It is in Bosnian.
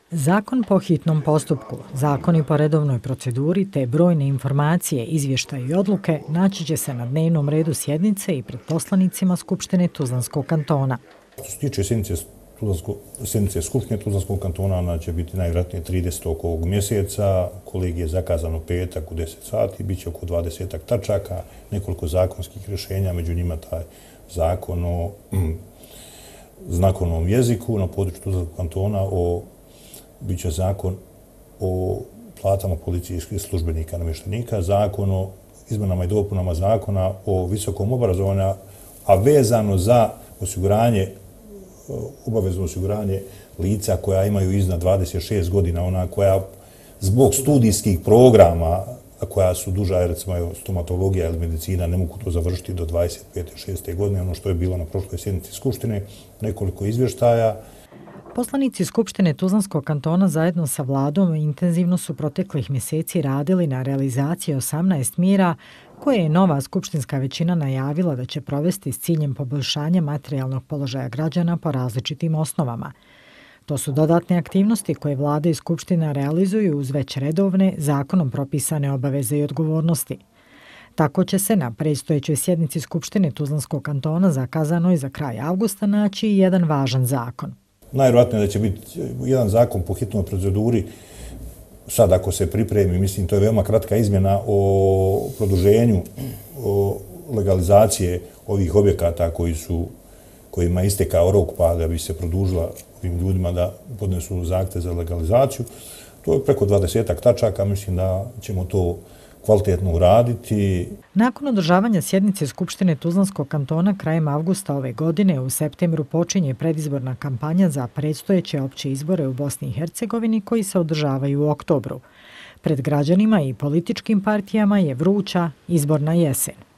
Zakon po hitnom postupku, zakoni po redovnoj proceduri te brojne informacije, izvještaje i odluke naći će se na dnevnom redu sjednice i pred poslanicima Skupštine Tuzlanskog kantona. Što se tiče sjednice Skupštine Tuzlanskog kantona, ona će biti najvjerojatnije 30. ovog mjeseca, kolegij je zakazano petak u 10 sati, bit će oko 20 tačaka, nekoliko zakonskih rješenja, među njima taj zakon o znakovnom jeziku na području Tuzlanskog kantona, bit će zakon o platama policijskih službenika i namještenika, zakon o izmjenama i dopunama zakona o visokom obrazovanju, a vezano za obavezno osiguranje lica koja imaju iznad 26 godina, ona koja zbog studijskih programa, koja su duža, recimo stomatologija ili medicina, ne mogu to završiti do 25. 6. godine, ono što je bilo na prošloj sjednici Skupštine, nekoliko izvještaja. Poslanici Skupštine Tuzlanskog kantona zajedno sa vladom intenzivno su proteklih mjeseci radili na realizaciji 18 mjera koje je nova skupštinska većina najavila da će provesti s ciljem poboljšanja materijalnog položaja građana po različitim osnovama. To su dodatne aktivnosti koje vlada i Skupština realizuju uz već redovne, zakonom propisane obaveze i odgovornosti. Tako će se na predstojećoj sjednici Skupštine Tuzlanskog kantona zakazano i za kraj avgusta naći jedan važan zakon. Najvjerojatnije da će biti jedan zakon po hitnoj proceduri, sad ako se pripremi, mislim, to je veoma kratka izmjena o produženju legalizacije ovih objekata kojima je istekao rok pa da bi se produžila ovim ljudima da podnesu zahtjev za legalizaciju. To je preko 20 tačaka, mislim da ćemo to kvalitetno uraditi. Nakon održavanja sjednice Skupštine Tuzlanskog kantona krajem avgusta ove godine, u septembru počinje predizborna kampanja za predstojeće opće izbore u Bosni i Hercegovini koji se održavaju u oktobru. Pred građanima i političkim partijama je vruća izborna jesen.